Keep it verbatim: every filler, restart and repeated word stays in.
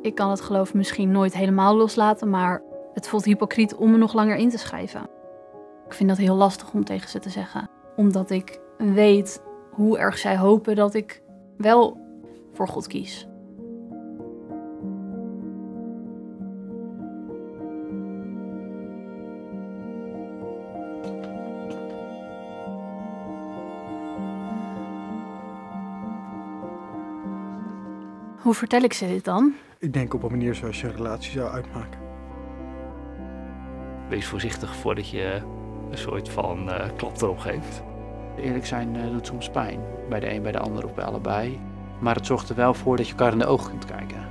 Ik kan het geloof misschien nooit helemaal loslaten, maar het voelt hypocriet om me nog langer in te schrijven. Ik vind dat heel lastig om tegen ze te zeggen, omdat ik weet hoe erg zij hopen dat ik wel voor God kies. Hoe vertel ik ze dit dan? Ik denk op een manier zoals je een relatie zou uitmaken. Wees voorzichtig voordat je een soort van uh, klap erop geeft. Eerlijk zijn uh, doet soms pijn. Bij de een, bij de ander of bij allebei. Maar het zorgt er wel voor dat je elkaar in de ogen kunt kijken.